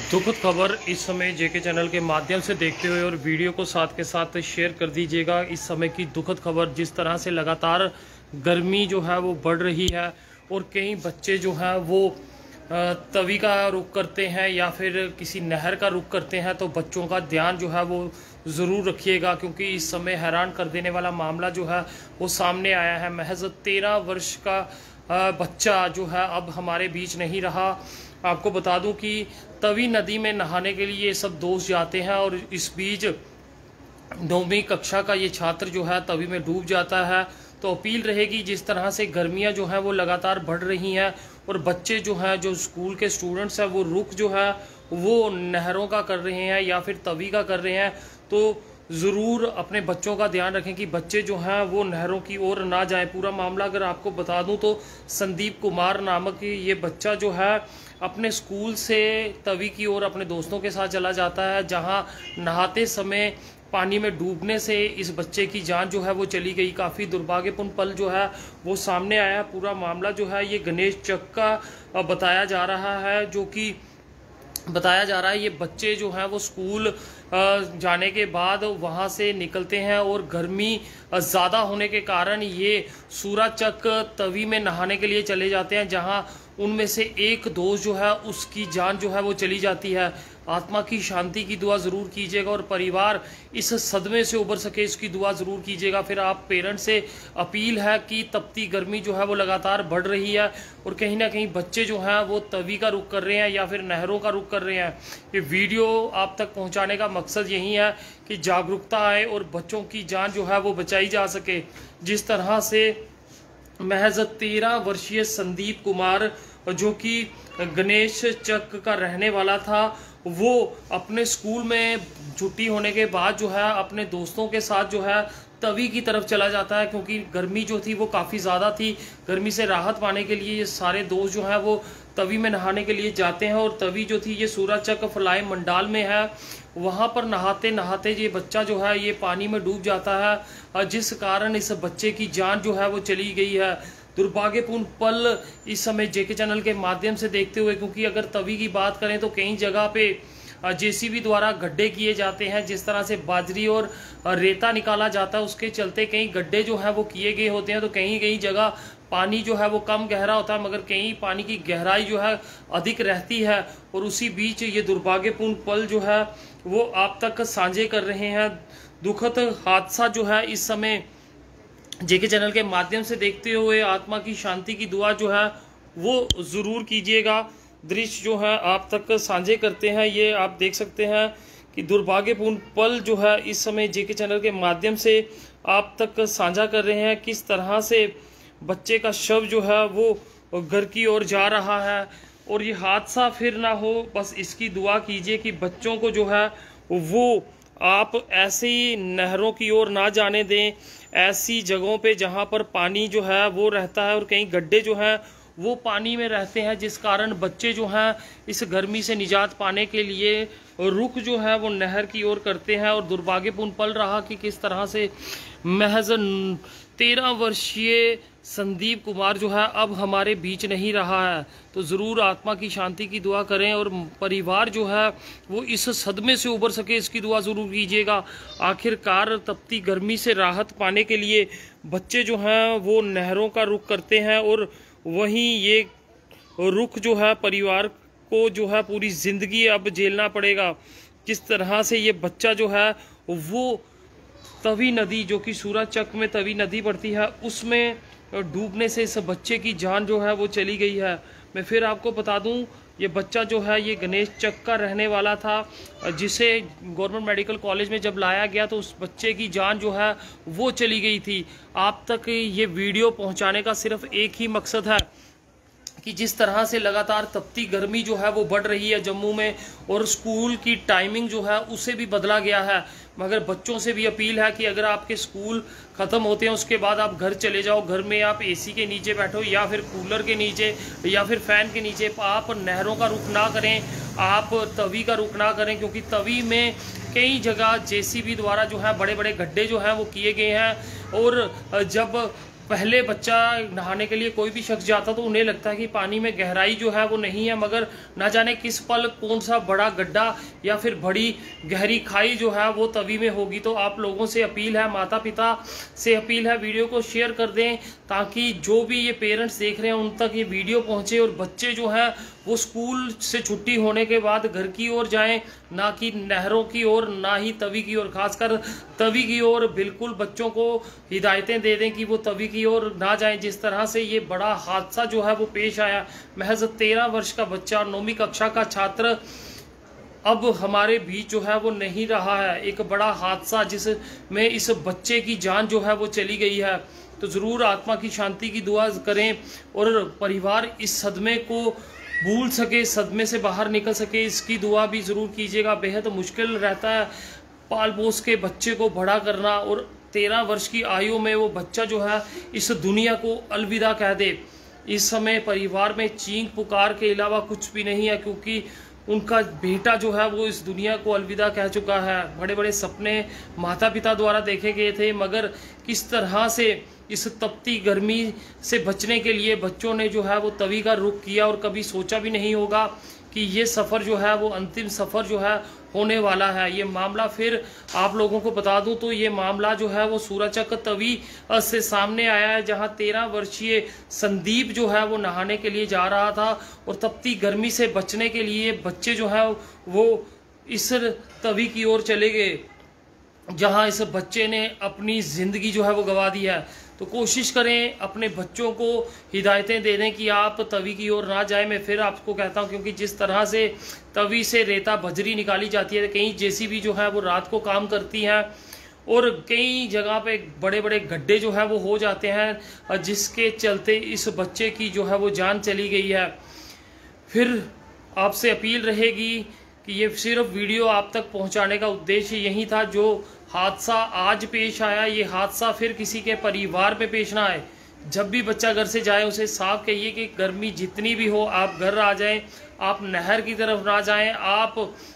दुखद खबर इस समय जेके चैनल के माध्यम से देखते हुए और वीडियो को साथ के साथ शेयर कर दीजिएगा। इस समय की दुखद खबर, जिस तरह से लगातार गर्मी जो है वो बढ़ रही है और कई बच्चे जो हैं वो तवी का रुख करते हैं या फिर किसी नहर का रुख करते हैं, तो बच्चों का ध्यान जो है वो ज़रूर रखिएगा, क्योंकि इस समय हैरान कर देने वाला मामला जो है वो सामने आया है। महज 13 वर्ष का बच्चा जो है अब हमारे बीच नहीं रहा। आपको बता दूं कि तवी नदी में नहाने के लिए ये सब दोस्त जाते हैं और इस बीच 9वीं कक्षा का ये छात्र जो है तवी में डूब जाता है। तो अपील रहेगी, जिस तरह से गर्मियां जो हैं वो लगातार बढ़ रही हैं और बच्चे जो हैं, जो स्कूल के स्टूडेंट्स हैं, वो रुख जो है वो नहरों का कर रहे हैं या फिर तवी का कर रहे हैं, तो ज़रूर अपने बच्चों का ध्यान रखें कि बच्चे जो हैं वो नहरों की ओर ना जाएं। पूरा मामला अगर आपको बता दूं तो संदीप कुमार नामक ये बच्चा जो है अपने स्कूल से तवी की ओर अपने दोस्तों के साथ चला जाता है, जहां नहाते समय पानी में डूबने से इस बच्चे की जान जो है वो चली गई। काफ़ी दुर्भाग्यपूर्ण पल जो है वो सामने आया। पूरा मामला जो है ये गणेश चक का बताया जा रहा है, जो कि बताया जा रहा है ये बच्चे जो हैं वो स्कूल जाने के बाद वहाँ से निकलते हैं और गर्मी ज़्यादा होने के कारण ये सूराचक तवी में नहाने के लिए चले जाते हैं, जहाँ उनमें से एक दोस्त जो है उसकी जान जो है वो चली जाती है। आत्मा की शांति की दुआ ज़रूर कीजिएगा और परिवार इस सदमे से उबर सके, इसकी दुआ ज़रूर कीजिएगा। फिर आप पेरेंट्स से अपील है कि तपती गर्मी जो है वो लगातार बढ़ रही है और कहीं ना कहीं बच्चे जो हैं वो तवी का रुख कर रहे हैं या फिर नहरों का रुख कर रहे हैं। ये वीडियो आप तक पहुंचाने का मकसद यही है कि जागरूकता आए और बच्चों की जान जो है वो बचाई जा सके। जिस तरह से महज 13 वर्षीय संदीप कुमार, जो कि गणेश चक का रहने वाला था, वो अपने स्कूल में छुट्टी होने के बाद जो है अपने दोस्तों के साथ जो है तवी की तरफ चला जाता है, क्योंकि गर्मी जो थी वो काफ़ी ज़्यादा थी। गर्मी से राहत पाने के लिए ये सारे दोस्त जो हैं वो तवी में नहाने के लिए जाते हैं और तवी जो थी ये सूराचक फलाई मंडाल में है। वहाँ पर नहाते नहाते ये बच्चा जो है ये पानी में डूब जाता है, जिस कारण इस बच्चे की जान जो है वो चली गई है। दुर्भाग्यपूर्ण पल इस समय जेके चैनल के माध्यम से देखते हुए, क्योंकि अगर तवी की बात करें तो कई जगह पे जेसीबी द्वारा गड्ढे किए जाते हैं, जिस तरह से बाजरी और रेता निकाला जाता है उसके चलते कई गड्ढे जो है वो किए गए होते हैं। तो कहीं कहीं जगह पानी जो है वो कम गहरा होता है, मगर कहीं पानी की गहराई जो है अधिक रहती है। और उसी बीच ये दुर्भाग्यपूर्ण पल जो है वो आप तक साझे कर रहे हैं। दुखद हादसा जो है इस समय जेके चैनल के माध्यम से देखते हुए आत्मा की शांति की दुआ जो है वो ज़रूर कीजिएगा। दृश्य जो है आप तक साझे करते हैं, ये आप देख सकते हैं कि दुर्भाग्यपूर्ण पल जो है इस समय जेके चैनल के माध्यम से आप तक साझा कर रहे हैं। किस तरह से बच्चे का शव जो है वो घर की ओर जा रहा है और ये हादसा फिर ना हो, बस इसकी दुआ कीजिए कि बच्चों को जो है वो आप ऐसी नहरों की ओर ना जाने दें, ऐसी जगहों पे जहाँ पर पानी जो है वो रहता है और कहीं गड्ढे जो हैं वो पानी में रहते हैं, जिस कारण बच्चे जो हैं इस गर्मी से निजात पाने के लिए रुख जो है वो नहर की ओर करते हैं। और दुर्भाग्यपूर्ण पल रहा कि किस तरह से महज 13 वर्षीय संदीप कुमार जो है अब हमारे बीच नहीं रहा है। तो ज़रूर आत्मा की शांति की दुआ करें और परिवार जो है वो इस सदमे से उबर सके, इसकी दुआ ज़रूर कीजिएगा। आखिरकार तपती गर्मी से राहत पाने के लिए बच्चे जो हैं वो नहरों का रुख करते हैं और वहीं ये रुख जो है परिवार को जो है पूरी ज़िंदगी अब झेलना पड़ेगा। किस तरह से ये बच्चा जो है वो तवी नदी, जो कि सूराचक में तवी नदी पड़ती है, उसमें डूबने से इस बच्चे की जान जो है वो चली गई है। मैं फिर आपको बता दूं, ये बच्चा जो है ये गणेश चक का रहने वाला था, जिसे गवर्नमेंट मेडिकल कॉलेज में जब लाया गया तो उस बच्चे की जान जो है वो चली गई थी। आप तक ये वीडियो पहुंचाने का सिर्फ एक ही मकसद है कि जिस तरह से लगातार तपती गर्मी जो है वो बढ़ रही है जम्मू में और स्कूल की टाइमिंग जो है उसे भी बदला गया है, मगर बच्चों से भी अपील है कि अगर आपके स्कूल ख़त्म होते हैं उसके बाद आप घर चले जाओ, घर में आप एसी के नीचे बैठो या फिर कूलर के नीचे या फिर फ़ैन के नीचे। आप नहरों का रुख ना करें, आप तवी का रुख ना करें, क्योंकि तवी में कई जगह जेसीबी द्वारा जो है बड़े बड़े गड्ढे जो हैं वो किए गए हैं और जब पहले बच्चा नहाने के लिए कोई भी शख्स जाता तो उन्हें लगता है कि पानी में गहराई जो है वो नहीं है, मगर ना जाने किस पल कौन सा बड़ा गड्ढा या फिर बड़ी गहरी खाई जो है वो तवी में होगी। तो आप लोगों से अपील है, माता पिता से अपील है, वीडियो को शेयर कर दें ताकि जो भी ये पेरेंट्स देख रहे हैं उन तक ये वीडियो पहुंचे और बच्चे जो है वो स्कूल से छुट्टी होने के बाद घर की ओर जाएं, ना कि नहरों की ओर, ना ही तवी की ओर। खासकर तवी की ओर बिल्कुल बच्चों को हिदायतें दे दें कि वो तवी की ओर ना जाएं। जिस तरह से ये बड़ा हादसा जो है वो पेश आया, महज 13 वर्ष का बच्चा, 9वीं कक्षा का छात्र अब हमारे बीच जो है वो नहीं रहा है। एक बड़ा हादसा जिसमें इस बच्चे की जान जो है वो चली गई है। तो ज़रूर आत्मा की शांति की दुआ करें और परिवार इस सदमे को भूल सके, सदमे से बाहर निकल सके, इसकी दुआ भी ज़रूर कीजिएगा। बेहद मुश्किल रहता है पाल पोस के बच्चे को बड़ा करना, और 13 वर्ष की आयु में वो बच्चा जो है इस दुनिया को अलविदा कह दे। इस समय परिवार में चीख पुकार के अलावा कुछ भी नहीं है, क्योंकि उनका बेटा जो है वो इस दुनिया को अलविदा कह चुका है। बड़े बड़े सपने माता पिता द्वारा देखे गए थे, मगर किस तरह से इस तपती गर्मी से बचने के लिए बच्चों ने जो है वो तवी का रुख किया, और कभी सोचा भी नहीं होगा कि ये सफ़र जो है वो अंतिम सफ़र जो है होने वाला है। ये मामला फिर आप लोगों को बता दूं तो ये मामला जो है वो सूरचक तवी से सामने आया है, जहां 13 वर्षीय संदीप जो है वो नहाने के लिए जा रहा था, और तपती गर्मी से बचने के लिए बच्चे जो है वो इस तवी की ओर चले गए, जहां इस बच्चे ने अपनी ज़िंदगी जो है वो गंवा दी है। तो कोशिश करें अपने बच्चों को हिदायतें दे दें कि आप तवी की ओर ना जाएं। मैं फिर आपको कहता हूं, क्योंकि जिस तरह से तवी से रेता बजरी निकाली जाती है, कई जेसीबी जो है वो रात को काम करती हैं, और कई जगह पे बड़े बड़े गड्ढे जो है वो हो जाते हैं, जिसके चलते इस बच्चे की जो है वो जान चली गई है। फिर आपसे अपील रहेगी कि ये सिर्फ वीडियो आप तक पहुंचाने का उद्देश्य यही था। जो हादसा आज पेश आया, ये हादसा फिर किसी के परिवार में पेश ना आए। जब भी बच्चा घर से जाए उसे साफ कहिए कि गर्मी जितनी भी हो आप घर आ जाएं, आप नहर की तरफ ना जाएं, आप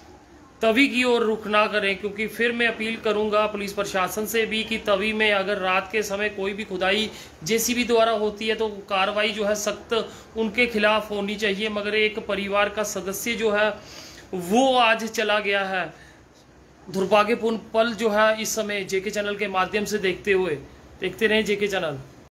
तवी की ओर रुख ना करें। क्योंकि फिर मैं अपील करूंगा पुलिस प्रशासन से भी कि तवी में अगर रात के समय कोई भी खुदाई जेसीबी द्वारा होती है तो कार्रवाई जो है सख्त उनके खिलाफ होनी चाहिए। मगर एक परिवार का सदस्य जो है वो आज चला गया है। दुर्भाग्यपूर्ण पल जो है इस समय जेके चैनल के माध्यम से देखते रहें जेके चैनल।